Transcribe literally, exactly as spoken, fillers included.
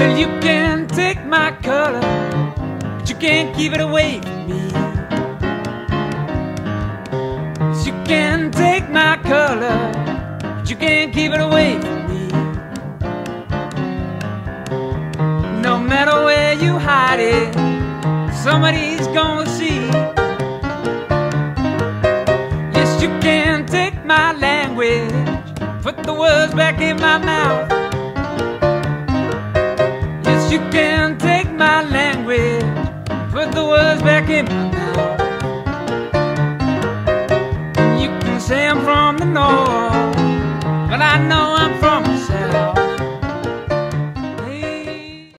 Well, you can take my color, but you can't keep it away from me. Yes, you can take my color, but you can't keep it away from me. No matter where you hide it, somebody's gonna see. Yes, you can take my language, put the words back in my mouth. Yes, you can take my language, put the words back in my mouth. You can say I'm from the north,